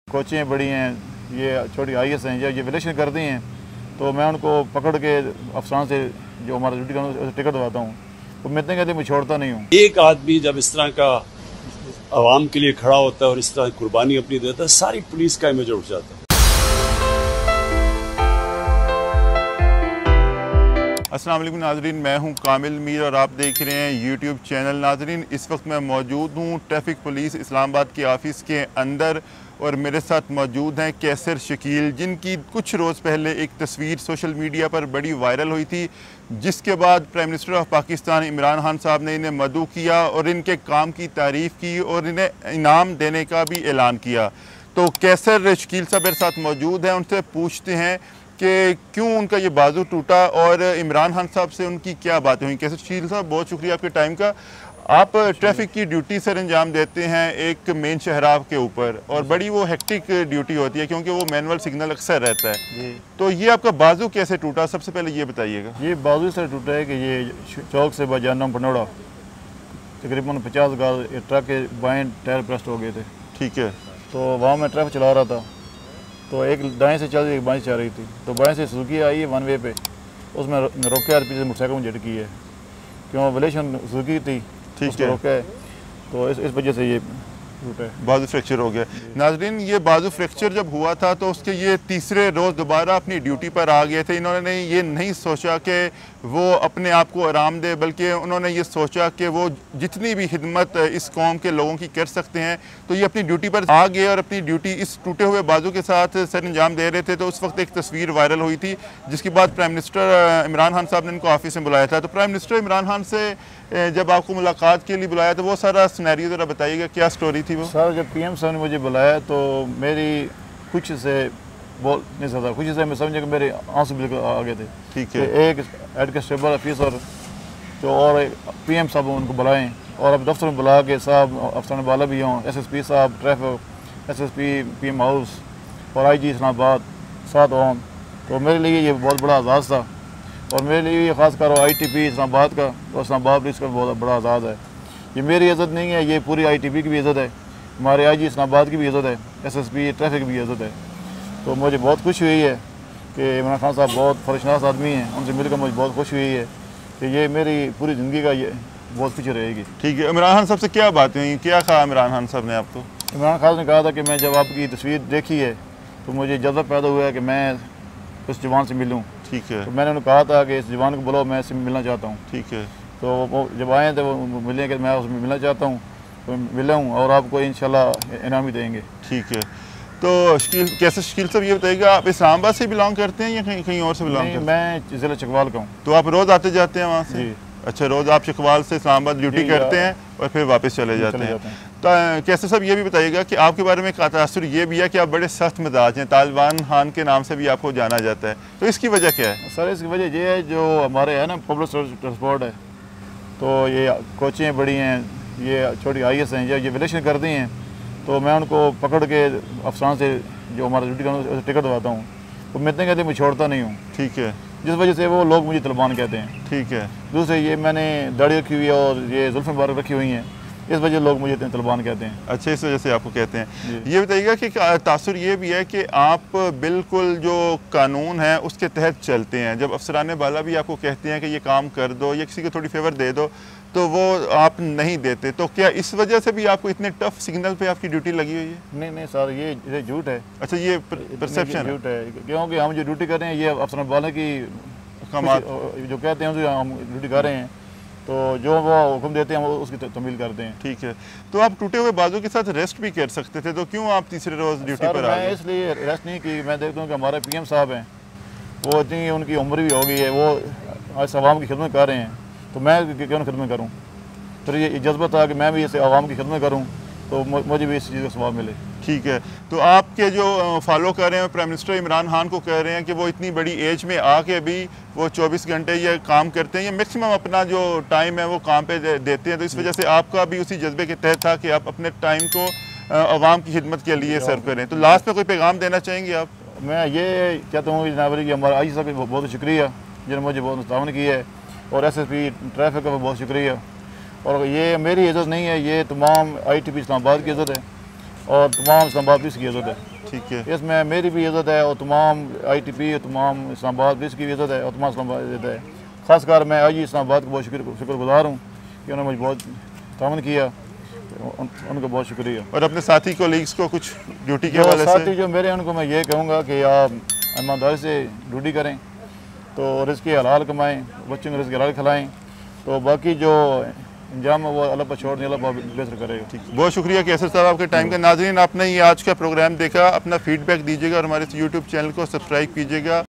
कोचियाँ बड़ी हैं, ये छोटी IS हैं, ये विलेशन करती हैं, तो मैं उनको पकड़ के अफसरान से जो हमारा ड्यूटी का टिकट दवाता हूँ। वो मैं इतने कहते मैं छोड़ता नहीं हूँ। एक आदमी जब इस तरह का आवाम के लिए खड़ा होता है और इस तरह कुर्बानी अपनी देता है, सारी पुलिस का इमेज उठ जाता है। अस्सलाम वालेकुम नाजरीन, मैं हूं कामिल मीर और आप देख रहे हैं यूट्यूब चैनल। नाजरीन, इस वक्त मैं मौजूद हूं ट्रैफिक पुलिस इस्लामाबाद के ऑफिस के अंदर और मेरे साथ मौजूद हैं कैसर शकील, जिनकी कुछ रोज़ पहले एक तस्वीर सोशल मीडिया पर बड़ी वायरल हुई थी, जिसके बाद prime minister of Pakistan Imran Khan साहब ने इन्हें मदऊ किया और इनके काम की तारीफ़ की और इन्हें इनाम देने का भी ऐलान किया। तो कैसर शकील साहब मेरे साथ मौजूद हैं, उनसे पूछते हैं कि क्यों उनका ये बाजू टूटा और इमरान खान साहब से उनकी क्या बातें हुई। कैसर शकील साहब, बहुत शुक्रिया आपके टाइम का। आप ट्रैफिक की ड्यूटी सर अंजाम देते हैं एक मेन शहराब के ऊपर, और बड़ी वो हेक्टिक ड्यूटी होती है क्योंकि वो मैनुअल सिग्नल अक्सर रहता है। तो ये आपका बाजू कैसे टूटा, सबसे पहले ये बताइएगा। ये बाजू से टूटा है कि ये चौक से बाजाना पनौड़ा तकरीबन 50 गाज ट्रक के बाएं टायर ब्रस्ट हो गए थे। ठीक है। तो वहाँ मैं ट्रैफिक चला रहा था, तो एक दाएं से चल रही एक बाएं से चल रही थी, तो बाएं से सुजुकी आई है वन वे पे, उसमें रोके और पीछे मोटरसाइकिल में झटकी है, क्यों विलेशन सुजुकी थी। ठीक है। रोके तो इस वजह से ये बाजू फ्रैक्चर हो गया। नाजरीन, ये बाजू फ्रैक्चर जब हुआ था तो उसके ये तीसरे रोज़ दोबारा अपनी ड्यूटी पर आ गए थे। इन्होंने ये नहीं सोचा कि वो अपने आप को आराम दे, बल्कि उन्होंने ये सोचा कि वो जितनी भी खिदमत इस कौम के लोगों की कर सकते हैं, तो ये अपनी ड्यूटी पर आ गए और अपनी ड्यूटी इस टूटे हुए बाजू के साथ सर अंजाम दे रहे थे। तो उस वक्त एक तस्वीर वायरल हुई थी, जिसके बाद प्राइम मिनिस्टर इमरान खान साहब ने इनको ऑफिस में बुलाया था। तो प्राइम मिनिस्टर इमरान खान से जब आपको मुलाकात के लिए बुलाया तो वो सारा सिनेरियो ज़रा बताइएगा, क्या स्टोरी थी वो। सर, जब PM साहब ने मुझे बुलाया तो मेरी कुछ से बोल नहीं सकता, कुछ से मैं समझे कि मेरे आंसू बिल्कुल आ गए थे। ठीक है। एक हेड कांस्टेबल ऑफिसर जो और PM साहब उनको बुलाएं और अब दफ्तर में बुला के साहब अफसर बाला भी हों, SSP साहब ट्रैफिक, SSP PM हाउस और IG इस्लामाबाद साथ हों, तो मेरे लिए ये बहुत बड़ा एजाज़ था। और मेरे लिए ये ख़ासकर ITP इस्लामाबाद का और इस्लामाबाद पुलिस का बहुत बड़ा एजाज़ है। ये मेरी इज़्ज़त नहीं है, ये पूरी ITP की भी इज़्ज़त है, हमारे IG इस्लामाबाद की भी इज़्ज़त है, SSP ट्रैफिक की भी इज़्ज़त है। तो मुझे बहुत खुशी हुई है कि इमरान खान साहब बहुत फर्शनास आदमी हैं, उनसे मिलकर मुझे बहुत खुशी हुई है कि ये मेरी पूरी ज़िंदगी का ये बहुत खुशी रहेगी। ठीक है। इमरान खान साहब से क्या बातें हुई, क्या कहा इमरान खान साहब ने आपको? इमरान खान ने कहा था कि मैं जब आपकी तस्वीर देखी है तो मुझे जज़्बा पैदा हुआ है कि मैं उस जवान से मिलूँ। ठीक है। तो मैंने उन्हें कहा था कि इस जवान को बुलाओ, मैं इससे मिलना चाहता हूँ। ठीक है। तो वो जब आए थे वो मिले कि मैं उसमें मिलना चाहता हूँ, तो मिला हूँ और आपको इंशाल्लाह इनाम भी देंगे। ठीक है। तो कैसे शकील साहब, ये बताइएगा आप इस्लामाबाद से बिलोंग करते हैं या कहीं और से बिलोंग करते हैं? मैं ज़िला चकवाल का हूँ। तो आप रोज़ आते जाते हैं वहाँ से? जी। अच्छा, रोज़ आप चकवाल से इस्लामाबाद ड्यूटी करते हैं और फिर वापस चले जाते हैं। तो कैसे साहब, ये भी बताइएगा कि आपके बारे में एक तासुर ये भी है कि आप बड़े सख्त मिजाज हैं, तालिबान खान के नाम से भी आपको जाना जाता है, तो इसकी वजह क्या है? सर, इसकी वजह ये है जो हमारे है ना पब्लिक ट्रांसपोर्ट है, तो ये कोचियाँ बड़ी हैं, ये छोटी IS हैं, ये विलेशन करती हैं, तो मैं उनको पकड़ के अफसरान से जो हमारा ड्यूटी का टिकट दवाता हूँ, तो मैं इतने कहते मैं छोड़ता नहीं हूँ। ठीक है। जिस वजह से वो लोग मुझे तालिबान कहते हैं। ठीक है। दूसरे ये मैंने दाढ़ी रखी हुई है और ये जुल्फ़ें मुबारक रखी हुई हैं, इस वजह लोग मुझे तालिबान कहते हैं। अच्छा, इस वजह से आपको कहते हैं। ये बताइएगा कि तासुर ये भी है कि आप बिल्कुल जो कानून है उसके तहत चलते हैं, जब अफसरान बाला भी आपको कहते हैं कि ये काम कर दो या किसी को थोड़ी फेवर दे दो, तो वो आप नहीं देते, तो क्या इस वजह से भी आपको इतने टफ सिग्नल पे आपकी ड्यूटी लगी हुई है? नहीं सर, ये झूठ है। अच्छा, ये परसेप्शन झूठ है, क्योंकि हम जो ड्यूटी कर रहे हैं ये अफसरान बाला की जो कहते हैं जो हम ड्यूटी कर रहे हैं, तो जो वो हुक्म देते हैं वो उसकी तमील करते हैं। ठीक है। तो आप टूटे हुए बाजू के साथ रेस्ट भी कर सकते थे, तो क्यों आप तीसरे रोज़ ड्यूटी पर आ गए? मैं इसलिए रेस्ट नहीं की, मैं देखता हूँ कि हमारे PM साहब हैं, वो इतनी उनकी उम्र भी हो गई है, वो आज आवाम की खिदमत कर रहे हैं, तो मैं क्यों खिदमत करूँ? तो ये जज्बा था कि मैं भी इसे आवाम की खिदमत करूँ, तो मुझे भी इस चीज़ का सवाब मिले। ठीक है। तो आपके जो फॉलो कर रहे हैं प्राइम मिनिस्टर इमरान खान को कह रहे हैं कि वो इतनी बड़ी एज में आके भी वो 24 घंटे ये काम करते हैं, ये मैक्सिमम अपना जो टाइम है वो काम पे देते हैं, तो इस वजह से आपका भी उसी जज्बे के तहत था कि आप अपने टाइम को आवाम की खिदमत के लिए सर्व करें। तो लास्ट में कोई पैगाम देना चाहेंगे आप? मैं ये कहता हूँ जनाब कि हमारा IG साहब का बहुत शुक्रिया जिन्होंने मुझे बहुत मुतावन की है, और SSP ट्रैफिक का बहुत शुक्रिया। और ये मेरी इज़्ज़त नहीं है, ये तमाम ITP इस्लामाबाद की इज़्ज़त है। और तमाम इस्लामाबाद पुलिस की इज़्ज़त है। ठीक है। इसमें मेरी भी इज़्ज़त है और तमाम ITP और तमाम इस्लामाबाद पुलिस की भी इज़्ज़त है और तमाम इस्लामाबाद की इज़्ज़त है। ख़ासकर मैं आज इस्लामाबाद को बहुत शुक्रगुज़ार हूँ कि उन्होंने मुझे बहुत तावन किया, उनको बहुत शुक्रिया। और अपने साथी कोलीग्स को कुछ ड्यूटी के जो हवाले साथी से? जो मेरे उनको मैं ये कहूँगा कि आप ईमानदारी से ड्यूटी करें, तो रिज़्क़ हलाल कमाएँ, बच्चों को रिज़्क़ हलाल खिलाएँ, तो बाकी जो इंजाम है वो अल्लाह पर छोड़ दें, अल्लाह बहुत बेहतर करेगा। ठीक, बहुत शुक्रिया कैसर साहब आपके टाइम का। नाज़रीन, आपने ये आज का प्रोग्राम देखा, अपना फीडबैक दीजिएगा और हमारे YouTube चैनल को सब्सक्राइब कीजिएगा।